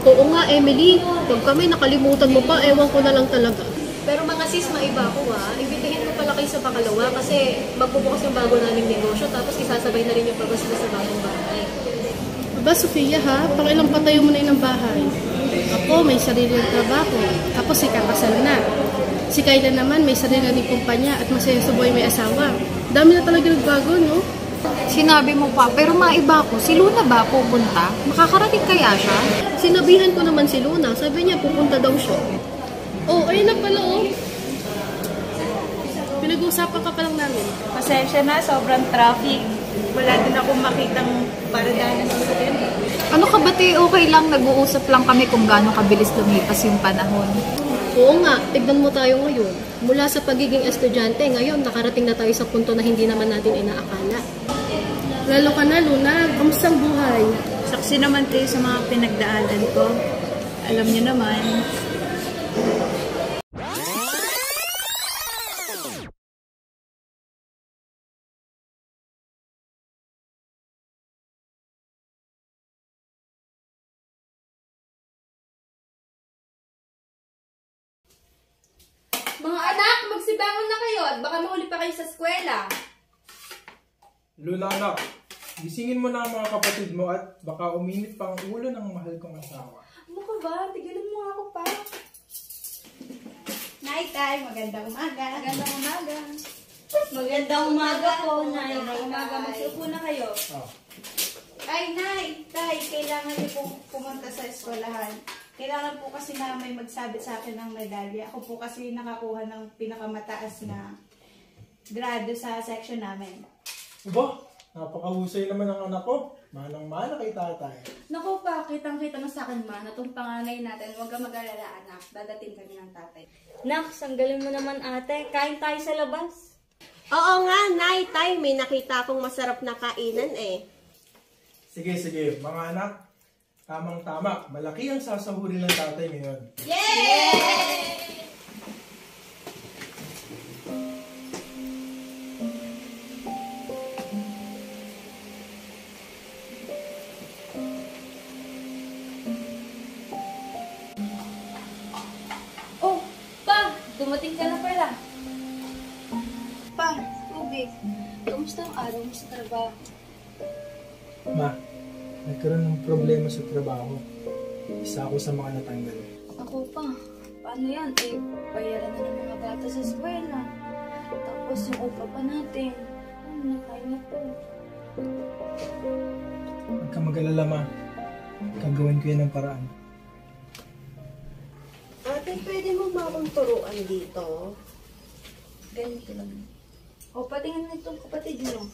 Oo nga, Emily. Pag kami nakalimutan mo pa, ewan ko na lang talaga. Pero mga sis, maiba ko Imbitahin mo pala kayo sa Bakalawa kasi magbubukas yung bago naming negosyo tapos isasabay na rin yung pag-asila sa bagong bahay. Aba, Sofia ha? Pakilang patayo mo na yun ng bahay. Ako, may sarili ng trabaho. Tapos si kakasal na. Si Kayla naman, may sarili ng kumpanya at masaya sa buhay may asawa. Dami na talaga nagbago, no? Sinabi mo pa, pero maiba ko. Si Luna ba pupunta? Makakarating kaya siya? Sinabihan ko naman si Luna. Sabi niya, pupunta daw siya. Oh, ayun na pala, oh. Pinag-uusapan ka pa lang namin. Pasensya na, sobrang traffic. Wala din akong makitang paradahan sa sasakyan. Ano ka ba, te? Okay lang, nag-uusap lang kami kung gaano kabilis lumipas yung panahon. Oo nga, tignan mo tayo ngayon. Mula sa pagiging estudyante, ngayon nakarating na tayo sa punto na hindi naman natin inaakala. Lalo ka na, Luna. Kamusta ang buhay? Saksi naman kayo sa mga pinagdaanan ko. Alam niyo naman. Mga anak, magsibangon na kayo at baka mahuli pa kayo sa eskwela. Luna anak, gisingin mo na ang mga kapatid mo at baka uminit pa ang ulo ng mahal kong asawa. Ano ka ba? Tigilan mo ako pa. Nay, tay, magandang umaga. Magandang umaga. Magandang umaga po, Nay. Magandang umaga. Magsupo na kayo. Oh. Ay, Nay, tay, kailangan niyo pong pumunta sa eskwelahan. Kailangan po kasi na may magsabit sa akin ng medalya. Ako po kasi nakakuha ng pinakamataas na grado sa section namin. Aba, napakahusay naman ang anak ko. Manang-mana kay tatay. Naku pa, kitang-kita mo sa akin ma, na itong panganay natin, huwag ka mag-alala anak, dadating kami ng tatay. Nak, sanggalin mo naman ate. Kain tayo sa labas. Oo nga, Nay, tay, may nakita akong masarap na kainan eh. Sige, sige, mga anak. Tamang-tama, malaki ang sasahurin ng tatay ngayon. Yay! Oh, pa! Dumating ka na pala. Pa, tubig. Kamusta ang araw mo sa trabaho? Ma, nagkaroon ng problema sa trabaho. Isa ako sa mga natanggal. Ako pa. Paano yan? Eh, bayaran na ng mga bata sa eskwela. Tapos yung upa pa natin. Ano na tayo na po? Huwag ka mag-alala, ma. Gagawin ko yan ng paraan. Ate, pwede mo ba akong turuan dito? Ganito lang. O, patingin na itong kapatid mo.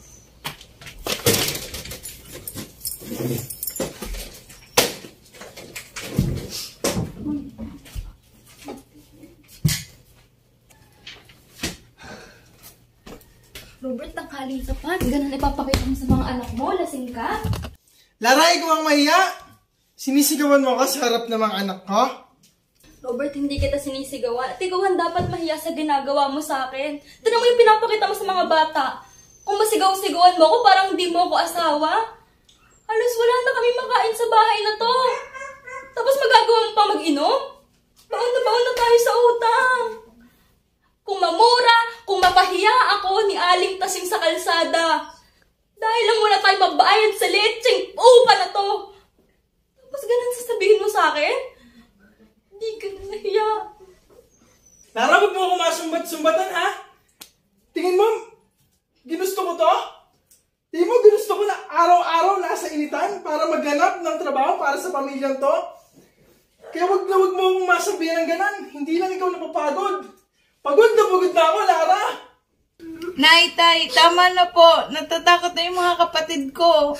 Robert, tanghaling sapat. Ganun ipapakita mo sa mga anak mo. Lasing ka? Lara, ikaw ang mahiya! Sinisigawan mo ka sa harap ng mga anak ko? Robert, hindi kita sinisigawan. At ikaw ang dapat mahiya sa ginagawa mo sa akin. Tignan mo yung pinapakita mo sa mga bata. Kung masigaw-sigawan mo ako, parang hindi mo ako asawa. Halos wala na kami makain sa bahay na to. Tapos magagawa mo pa mag-inom? Baon na tayo sa utang. Kung mamura, kung mapahiya ako ni Aling Tasing sa kalsada. Dahil lang wala tayo magbayad sa lecheng upa na to. Tapos ganun sasabihin mo sa akin? Hindi ka na nahiya. Lara, huwag mo ako masumbat-sumbatan, ha? Tingin mo, ginusto ko to? Tingin mo, ginusto ko na araw-araw nasa initan para maghanap ng trabaho para sa pamilyang to? Kaya huwag mo akong masabihan ng ganan. Hindi lang ikaw napapagod. Pagod na ako, Lara! Nay, tay, tama na po. Natatakot na yung mga kapatid ko.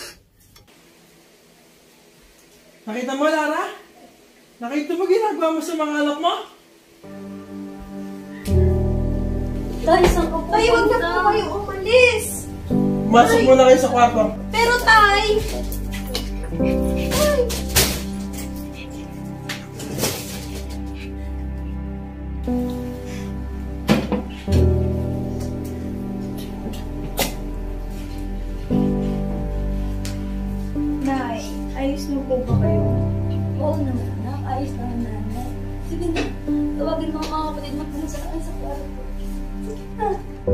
Nakita mo, Lara? Nakita mo ginagawa mo sa mga anak mo? Tay, saan ka po? Tay, huwag na po kayo umalis. Masok muna kayo sa kwarto. Pero tay! Nay, ayos na po ba kayo? Oo naman. maayos na ang nanay. Sige na, tawagin mga kapatid mo kung saan sa kwarto ko. Sige na.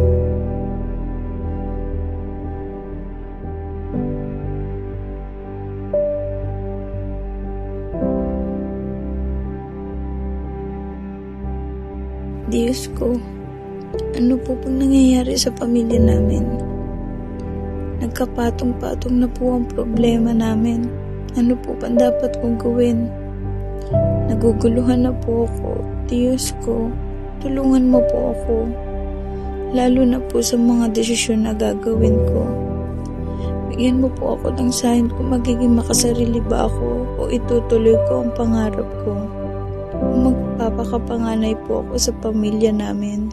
Diyos ko, ano po pong nangyayari sa pamilya namin? Nagkapatong-patong na po ang problema namin. Ano po ba dapat kong gawin? Naguguluhan na po ako. Diyos ko, tulungan mo po ako. Lalo na po sa mga desisyon na gagawin ko. Bigyan mo po ako ng sign kung magiging makasarili ba ako o itutuloy ko ang pangarap ko. Magpapakapanganay po ako sa pamilya namin.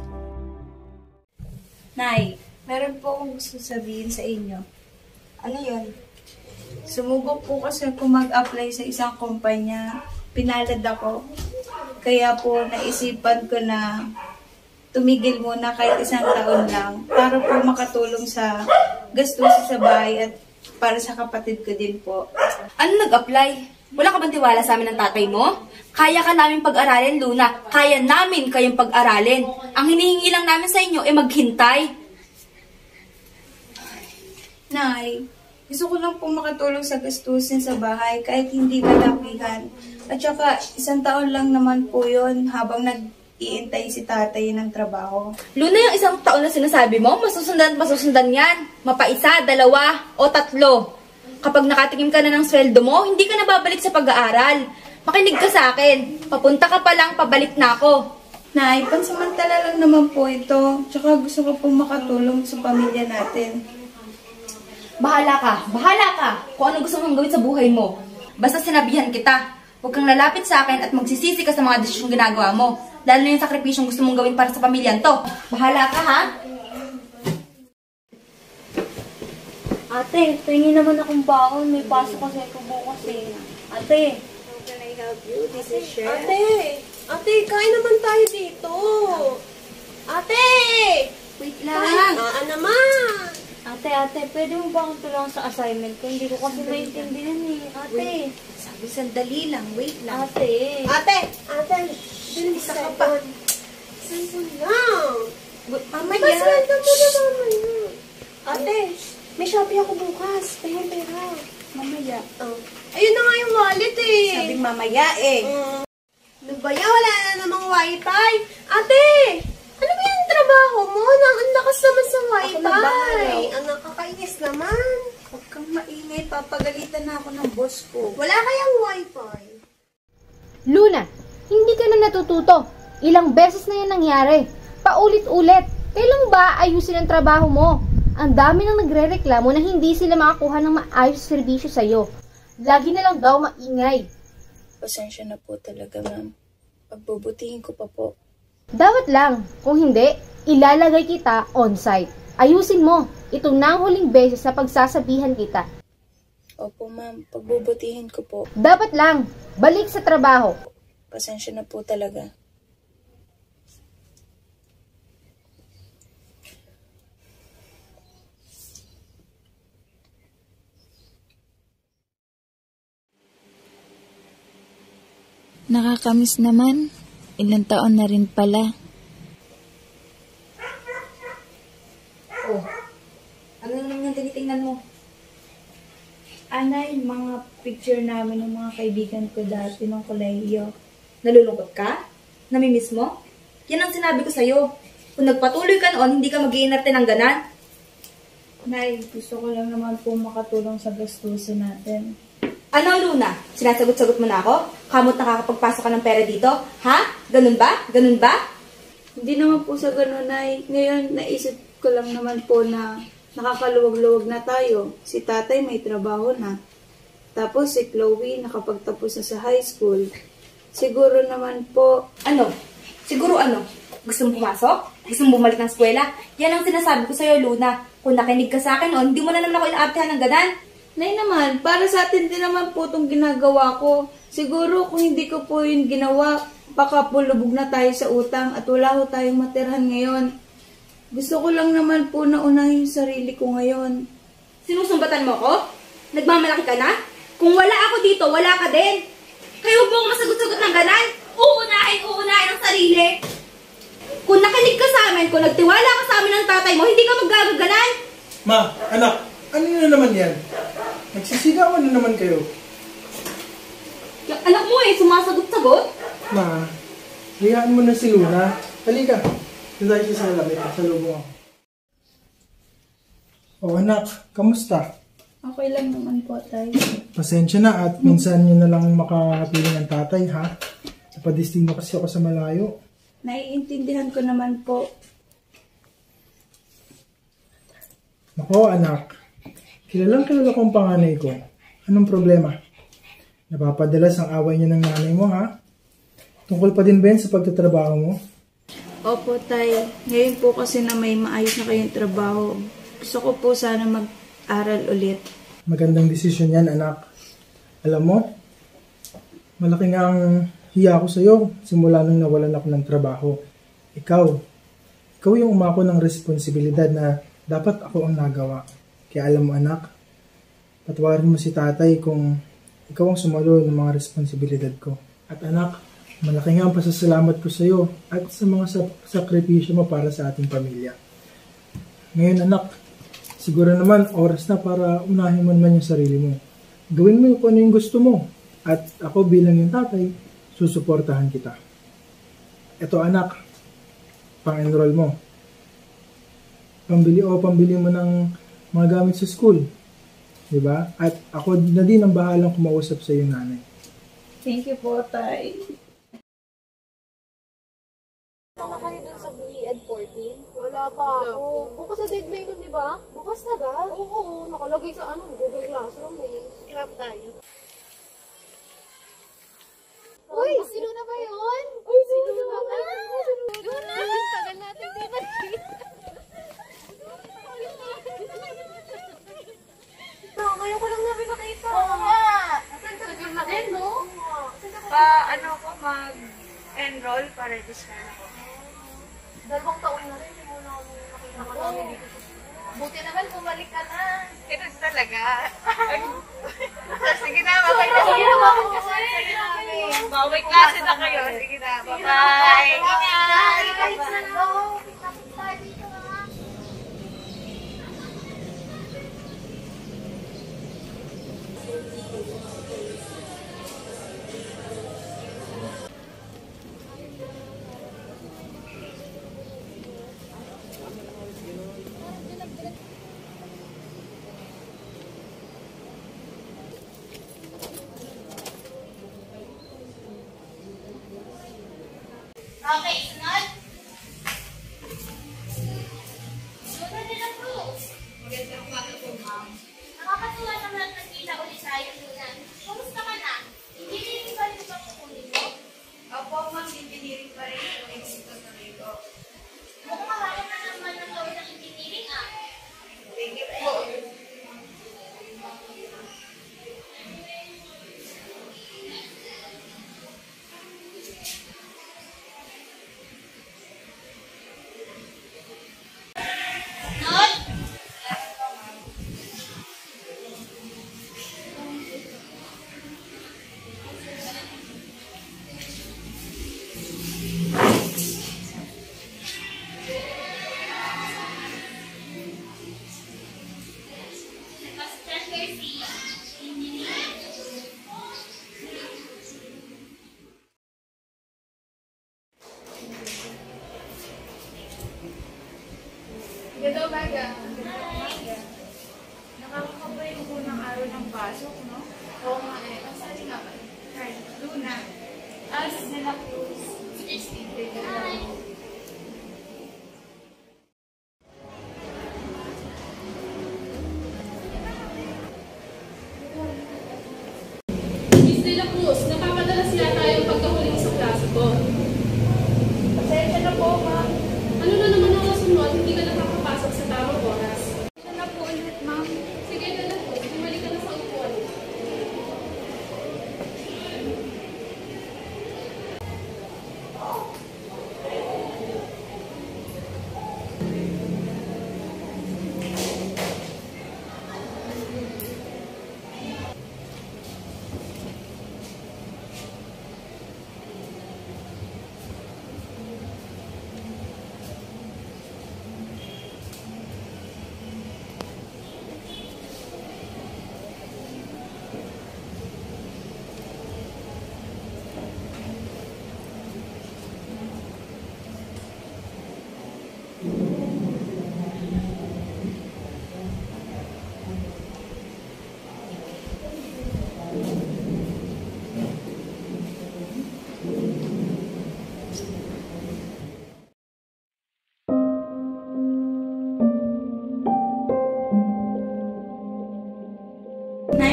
Nay, meron po akong gusto sabihin sa inyo. Ano yun? Sumubok po kasi ako mag-apply sa isang kumpanya. Pinalad ako. Kaya po naisipan ko na tumigil muna kahit 1 taon lang para po makatulong sa gastusin sa bahay at para sa kapatid ko din po. Ano nag-apply? Wala ka bang tiwala sa amin ng tatay mo? Kaya ka namin pag-aralin, Luna. Kaya namin kayong pag-aralin. Ang hinihingi lang namin sa inyo ay maghintay. Nay, gusto ko lang po makatulong sa gastusin sa bahay kahit hindi kalakihan. At saka 1 taon lang naman po yun habang nag-iintay si tatay ng trabaho. Luna, yung 1 taon na sinasabi mo, masusundan yan. Mapa-1, 2, o 3. Kapag nakatikim ka na ng sweldo mo, hindi ka na babalik sa pag-aaral. Makinig ka sa akin. Papunta ka pa lang, pabalik na ako. Nay, pansamantala lang naman po ito. Tsaka gusto ko po makatulong sa pamilya natin. Bahala ka kung anong gusto mong gawin sa buhay mo. Basta sinabihan kita, huwag kang lalapit sa akin at magsisisi ka sa mga desisyong ginagawa mo. Lalo na yung sakripisyong gusto mong gawin para sa pamilyan to. Bahala ka, ha? Ate, tingin naman akong baon. May pasok kasi ako bukas eh. Ate. How can I help you? This is Chef. Ate, kain naman tayo dito. Ate! Wait lang. naman. Ate, pwede mo ba akong tulungan sa assignment ko? Hindi ko kasi maintindihan eh. Ate. Sabi, sandali lang. Wait lang. Ate. Bilis ka pa. Cellphone lang. Mamaya. Ate, may Shopee ako bukas. Pera. Mamaya. Ayun na nga yung wallet eh. Sabi mamaya eh. Ano ba yan? Wala na namang wifi. Ate! Ano ba yung trabaho mo? Ang lakas naman sa wifi. Ang nakakainis naman. Huwag kang maingay. Papagalitan na ako ng boss ko. Wala kayang wifi. Luna, hindi ka na natututo. Ilang beses na yan nangyari. Paulit-ulit. Kailan ba ayusin ang trabaho mo? Ang dami nang nagre-reklamo na hindi sila makakuha ng maayos serbisyo sa'yo. Lagi na lang daw maingay. Pasensya na po talaga, ma'am. Pagbubutihin ko pa po. Dapat lang. Kung hindi, ilalagay kita on-site. Ayusin mo. Ito na ang huling beses na pagsasabihan kita. Opo, ma'am. Pagbubutihin ko po. Dapat lang. Balik sa trabaho. Pasensya na po talaga. Nakakamiss naman. Ilang taon na rin pala. Oh, ano naman yung tinitingnan mo? Anay, mga picture namin ng mga kaibigan ko dati ng kolehiyo. Nalulungkot ka? Namimiss mo? Yan ang sinabi ko sa'yo. Kung nagpatuloy ka noon, hindi ka mag-iinarte ng ganan. Nay, gusto ko lang naman po makatulong sa gastusin natin. Ano, Luna? Sinasagot-sagot mo na ako? Kamot nakakapagpasok ka ng pera dito? Ha? Ganun ba? Ganun ba? Hindi naman po sa ganun, Nay. Ngayon, naisip ko lang naman po na nakakaluwag-luwag na tayo. Si tatay may trabaho na. Tapos si Chloe nakapagtapos na sa high school. Siguro naman po... Ano? Siguro ano? Gusto mo pumasok? Gusto mo bumalik ng eskwela? Yan ang sinasabi ko sa'yo, Luna. Kung nakinig ka sa akin noon, hindi mo na naman ako inaartehan ng ganan. Nay naman, para sa atin din naman po itong ginagawa ko. Siguro kung hindi ko po yun ginawa, baka po lubog na tayo sa utang at wala ko tayong matirhan ngayon. Gusto ko lang naman po na unahin yung sarili ko ngayon. Sinusumbatan mo ko? Nagmamalaki ka na? Kung wala ako dito, wala ka din. Kaya huwag mo ako masagot-sagot ng ganan. Uunahin ang sarili. Kung nakinig ka sa amin, kung nagtiwala ka sa amin ng tatay mo, hindi ka maggagaganan. Ma, anak, ano na naman yan? Nagsisigawan na naman kayo. Yung anak mo sumasagot-sagot. Ma, hayaan mo na si Luna. Halika. Doon tayo sa lamit. Sa lubong ako. O anak, kamusta? Okay lang naman po, tay. Pasensya na at minsan nyo na lang makakapiling ang tatay, ha? Napadistino kasi ako sa malayo. Naiintindihan ko naman po. Nako, anak. Kilala ko ang panganay ko. Anong problema? Napapadalas ang away niya ng nanay mo, ha? Tungkol pa din ba yan sa pagtatrabaho mo? Opo, tay. Ngayon po kasi na may maayos na kayong trabaho. Gusto ko po sana mag-aral ulit. Magandang desisyon yan, anak. Alam mo, malaki nga ang hiya ko sa'yo simula nung nawalan ako ng trabaho. Ikaw yung umako ng responsibilidad na dapat ako ang nagawa. Kaya alam mo, anak, patawarin mo si tatay kung ikaw ang sumalo ng mga responsibilidad ko. At anak, malaki nga ang pasasalamat ko sa'yo at sa mga sakripisyo mo para sa ating pamilya. Ngayon, anak, siguro naman oras na para unahin mo naman yung sarili mo. Gawin mo kung ano yung gusto mo. At ako bilang yung tatay, susuportahan kita. Ito, anak, pang-enroll mo. Pambili mo ng mga gamit sa school. Diba? At ako na din ang bahalang kumausap sa iyo, nanay. Thank you po, tay. Wala kayo dun sa BEd 14? Wala pa ako. Bukas na deadline nun, di ba? Bukas na ba? Oo, nakalagay sa Google Classroom eh. Scrap tayo. Uy! Sino na ba yun? Uy, sino na ba? Luna! Tagal natin di ba? Ngayon ko lang namin nakita. Oo nga! Tagal na din, no? Mag-enroll para register ako. 2 taon na rin, hindi mo na nakita ka namin dito. Buti naman, bumalik ka na. Ganun talaga. Sige na, babay na. Sige na, sige na. Baway klase na kayo. Sige na, bye-bye. Ingat! Okay, sunod. Sunod nila po. Magandang umaga po, ma'am. Nakakatuwa naman at nagkita ulit tayo, Luna. Kumusta ka na? Engineering pa rin ba kukunin mo? Opo, ma'am, engineering pa rin yung exit ko. Mukhang maharap na naman ang gawin ng engineering, ah. Thank you po. Ganda umaga. Nakakakabay mo po ng araw ng pasok, no? Oo nga eh. Ang sali nga ba? Luna. As nila Cruz. 16. Hi! Miss De La Cruz, nakakadalas yata yung pagkahuling sa klase ko. Pasensya na po, ma'am. Ano na naman ang kasunod, hindi ka nakakapasok sa tamang oras. Pasensya na po ulit, ma'am. Sige, De La Cruz, bumalik ka na sa upuan.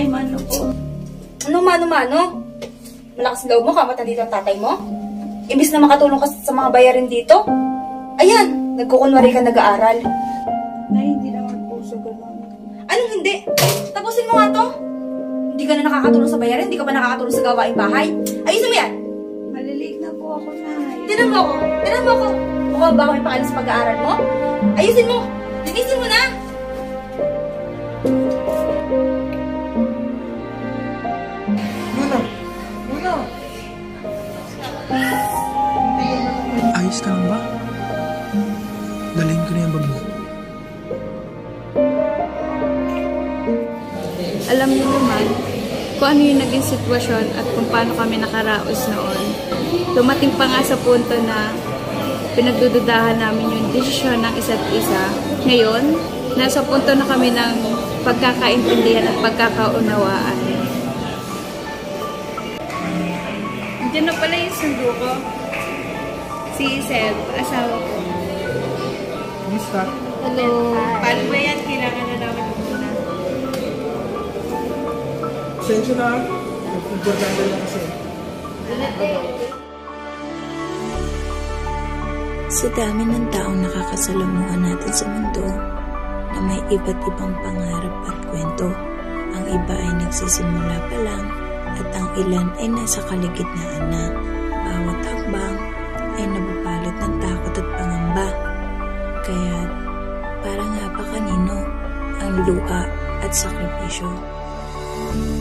Nay, mano po. Ano mano-mano? Malakas loob mo, kamatan dito ang tatay mo? Imbis na makatulong ka sa mga bayarin dito? Ayan, nagkukunwari ka nag-aaral. Nay, hindi naman po sa ganun. Anong hindi? Tapusin mo nga to. Hindi ka na nakakatulong sa bayarin, hindi ka pa nakakatulong sa gawaing bahay. Ayusin mo yan! Malilig na po ako, Nay. Tinan mo ako! Tinan mo ako! Mukha ba ako may paalam sa pag-aaral mo? Ayusin mo! Linisin mo na! Luna! Ayos ka lang ba? Dalhin ko na yung bag mo. Alam niyo naman kung ano yung naging sitwasyon at kung paano kami nakaraos noon. Dumating pa nga sa punto na pinagdududahan namin yung desisyon ng isa't isa. Ngayon, nasa punto na kami ng pagkakaintindihan at pagkakaunawaan. Diyan na pala yung sundo ko. Si Seb, asawa ko. Kumusta? Hello. Paano ba yan? Kailangan na namin muna. Sensyo na. Importante lang kasi. Sa dami ng taong nakakasalamuhan natin sa mundo na may iba't ibang pangarap at kwento, ang iba ay nagsisimula pa lang at ang ilan ay nasa kaligitnaan na. Bawat hakbang ay nabubalot ng takot at pangamba. Kaya para nga pa kanino ang luha at sakripisyo.